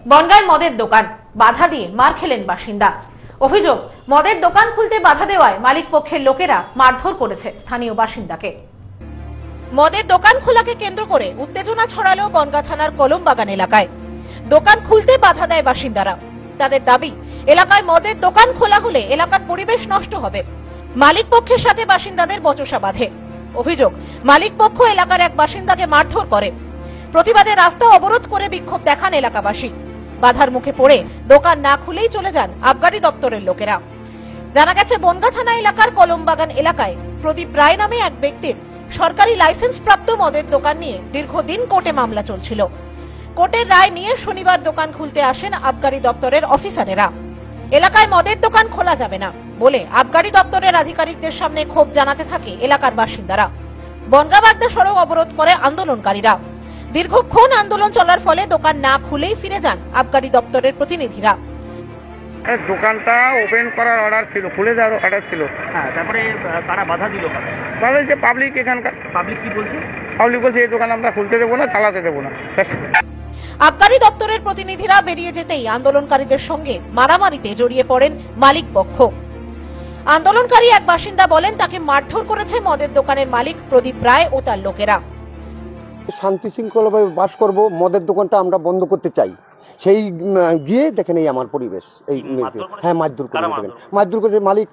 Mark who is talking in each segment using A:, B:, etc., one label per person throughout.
A: বনগাঁয় মদের দোকান, বাধা দিয়ে মার খেলেন বাসিন্দা। অভিযোগ, মদের দোকান খুলতে বাধা দেওয়ায় মালিক পক্ষের লোকেরা মারধর করেছে স্থানীয় বাসিন্দাকে। মদের দোকান খোলাকে কেন্দ্র করে উত্তেজনা ছড়ালো বনগাঁ থানার কলমবাগান এলাকায়। দোকান খুলতে বাধা দেয় বাসিন্দারা। তাদের দাবি, এলাকায় মদের দোকান খোলা হলে এলাকার পরিবেশ নষ্ট হবে। মালিক পক্ষের সাথে বাসিন্দাদের বচসা বাঁধে। অভিযোগ, মালিক পক্ষ এলাকার এক বাসিন্দাকে মারধর করে। প্রতিবাদে রাস্তা অবরোধ করে বিক্ষোভ দেখান এলাকাবাসী। বাধার মুখে পড়ে দোকান না খুলেই চলে যান আবগারি দপ্তরের লোকেরা। জানা গেছে, বনগাঁ থানা এলাকার কলমবাগান এলাকায় প্রদীপ রায় নামে এক ব্যক্তির সরকারি লাইসেন্স প্রাপ্ত মদের দোকান নিয়ে দীর্ঘদিন কোর্টে মামলা চলছিল। কোর্টের রায় নিয়ে শনিবার দোকান খুলতে আসেন আবগারি দপ্তরের অফিসারেরা। এলাকায় মদের দোকান খোলা যাবে না বলে আবগারি দপ্তরের আধিকারিকদের সামনে ক্ষোভ জানাতে থাকে এলাকার বাসিন্দারা। বনগাঁ বাগদা সড়ক অবরোধ করে আন্দোলনকারীরা। দীর্ঘক্ষণ আন্দোলন চলার ফলে দোকান না খুলেই ফিরে যান আবগারি দপ্তরের প্রতিনিধিরা।
B: দোকানটা ওপেন করার অর্ডার ছিল, খুলে দেওয়ার অর্ডার ছিল।
C: হ্যাঁ, তারপরে কারা বাধা দিল?
B: তাহলে যে পাবলিক, এখানকার
C: পাবলিক কি বলছে?
B: পাবলিক বলছে এই দোকান আমরা খুলতে দেবো না, চালাতে দেবো না।
A: আবগারি দপ্তরের প্রতিনিধিরা বেরিয়ে যেতেই আন্দোলনকারীদের সঙ্গে মারামারিতে জড়িয়ে পড়েন মালিক পক্ষ। আন্দোলনকারী এক বাসিন্দা বলেন, তাকে মারধর করেছে মদের দোকানের মালিক প্রদীপ রায় ও তার লোকেরা।
D: শান্তি শৃঙ্খলাভাবে বাস করব, মদের দোকানটা আমরা বন্ধ করতে চাই। সেই গিয়ে দেখেন এই আমার পরিবেশ। এই হ্যাঁ, মারধর করে দেখেন, মারধর করেছে মালিক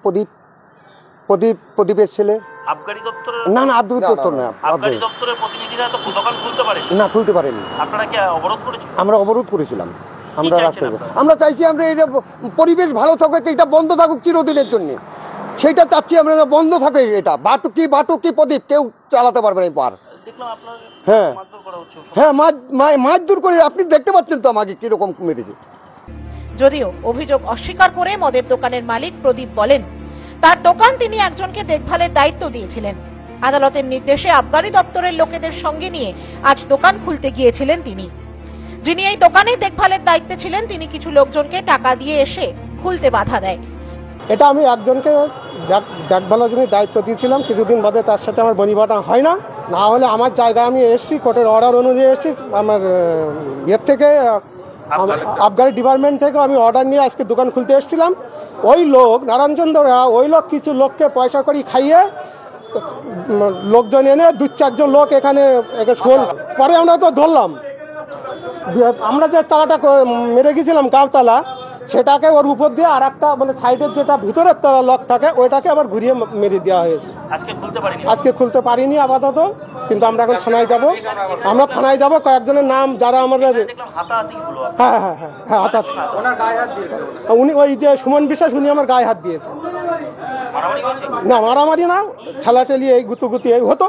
D: প্রদীপের ছেলে।
C: আবগারি দপ্তর
D: না, আবগারি দপ্তর না,
C: আবগারি দপ্তরের প্রতিনিধিরা তো দোকান খুলতে পারে
D: না, খুলতে পারেনি।
C: আপনারা কি অবরোধ করেছিলেন?
D: আমরা অবরোধ করেছিলাম। আমরা রাস্তায় আমরা চাইছি আমরা এই পরিবেশ ভালো থাকুক, এটা বন্ধ থাকুক চিরদিনের জন্য। সেইটা চাচ্ছি আমরা, বন্ধ থাকে। এটা বাটুকি প্রদীপ কেউ চালাতে পারবে না পার। হ্যাঁ হ্যাঁ, মারধর করে আপনি দেখতে পাচ্ছেন তো আমাকে কিরকম মেরেছে।
A: যদিও অভিযোগ অস্বীকার করে মদের দোকানের মালিক প্রদীপ বলেন, তার দোকান তিনি একজনকে দেখভালের দায়িত্ব দিয়েছিলেন। আদালতের নির্দেশে আবগারি দপ্তরের লোকেদের সঙ্গে নিয়ে আজ দোকান খুলতে গিয়েছিলেন তিনি। যিনি এই দোকানে দেখভালের দায়িত্বে ছিলেন, তিনি কিছু লোকজনকে টাকা দিয়ে এসে খুলতে বাধা দেয়।
E: এটা আমি একজনকে দেখভালের জন্য দায়িত্ব দিয়েছিলাম। কিছুদিন বাদে তার সাথে আমার বনিবাটা হয় না। না হলে আমার জায়গায় আমি এসেছি, কোর্টের অর্ডার অনুযায়ী এসেছি। আমার ইয়ের থেকে, আবগারি ডিপার্টমেন্ট থেকে আমি অর্ডার নিয়ে আজকে দোকান খুলতে এসেছিলাম। ওই লোক নারায়ণচন্দ্র, ওই লোক কিছু লোককে পয়সা করি খাইয়ে লোকজন এনে 2-4 জন লোক এখানে পরে আমরা তো ধরলাম। আমরা যে তালাটা মেরে গেছিলাম গাঁওতালা, সেটাকে ওর উপর দিয়ে আর একটা মানে সাইডের যেটা ভিতরের তালা লক থাকে ওইটাকে আবার ঘুরিয়ে মেরে দেওয়া হয়েছে। আজকে খুলতে পারিনি আপাতত, কিন্তু আমরা এখন থানায় যাব। আমরা থানায় যাব, কয়েকজনের নাম যারা আমাদের। হ্যাঁ হ্যাঁ হ্যাঁ হ্যাঁ, উনি ওই যে সুমন বিশ্বাস, উনি আমার গায়ে হাত দিয়েছে। না, মারামারি না, ঠেলাঠেলি, এই গুতুগুতি এই হতো।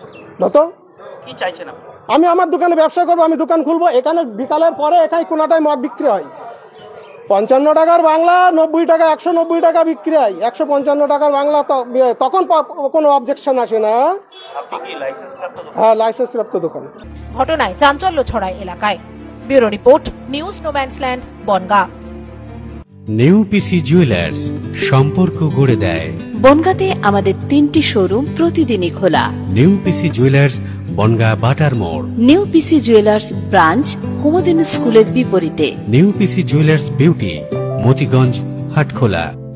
E: আমি আমার দোকানে ব্যবসা করবো, আমি দোকান খুলবো। এখানে বিকালের পরে এখানে কোনোটাই মদ বিক্রি হয়। 55 টাকার বাংলা 90 টাকা, 190 টাকা বিক্রি হয়। 155 টাকার বাংলা তখন কোনো অবজেকশন আসে না। হ্যাঁ, লাইসেন্স প্রাপ্ত দোকান।
A: ঘটনায় চাঞ্চল্য ছড়ায় এলাকায়। Bureau report, news no man's land, Bongaon.
F: New PC jewellers, সম্পর্ক গড়ে দেয়।
G: বনগাঁতে আমাদের 3টি শোরুম প্রতিদিনই খোলা।
F: নিউ পিসি জুয়েলার্স, বনগাঁ বাটার মোড়।
G: New PC jewellers branch, Kumudini স্কুলের বিপরীতে।
F: New PC jewellers beauty, Motiganj, Hatkhola.